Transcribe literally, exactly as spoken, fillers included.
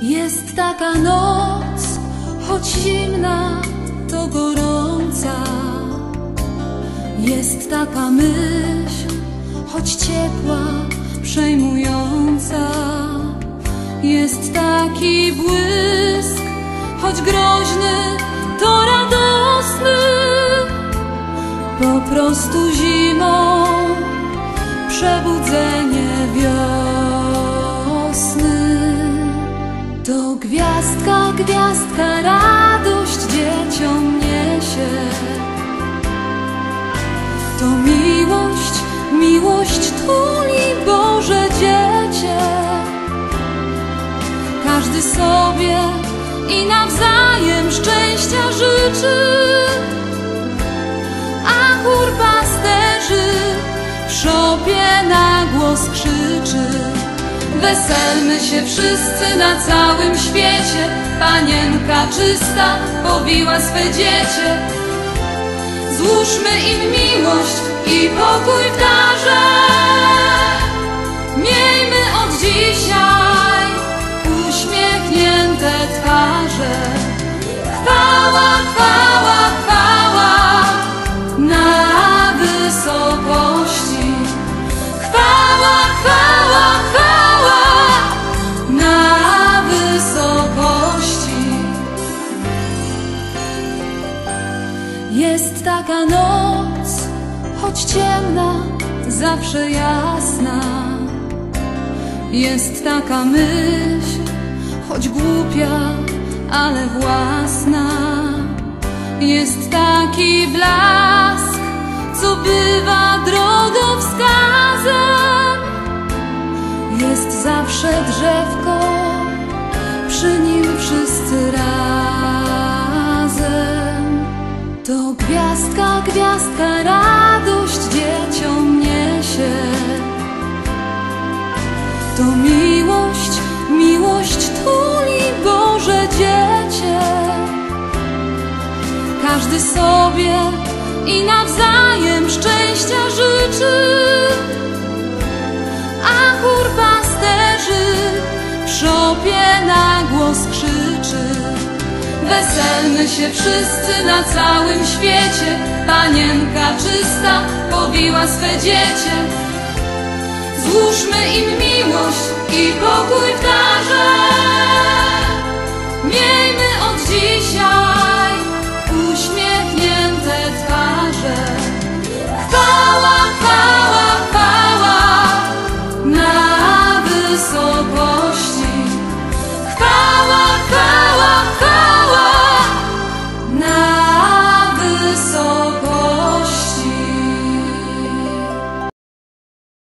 Jest taka noc, choć zimna, to gorąca. Jest taka myśl, choć ciepła, przejmująca. Jest taki błysk, choć groźny, to radosny. Po prostu zimą przebudzenie wiosny. To gwiazdka, gwiazdka, radość dzieciom niesie. To miłość, miłość tuli Boże dziecię. Każdy sobie i nawzajem szczęścia życzy, a chór pasterzy w szopie na głos krzyczy. Weselmy się wszyscy na całym świecie, Panienka czysta powiła swe dziecię. Złóżmy im miłość i pokój w darze. Miejmy od dzisiaj uśmiechnięte twarze. Chwała, chwała, chwała na wysokości. Chwała, chwała, chwała na wysokości. Jest taka noc, choć ciemna, zawsze jasna. Jest taka myśl, choć głupia, ale własna. Jest taki blask, co bywa drogowskazem. Jest zawsze drzewko, przy nim wszyscy razem. To gwiazdka, gwiazdka, radość dzieciom niesie. To miłość, miłość tuli Boże dziecię. Każdy sobie i nawzajem szczęścia życzy, a chór pasterzy w szopie na głos krzyczy. Weselmy się wszyscy na całym świecie, Panienka czysta powiła swe dziecię. Złóżmy im miłość i pokój w darze. Miejmy od dzisiaj uśmiechnięte twarze. Chwała, chwała, chwała na wysokości.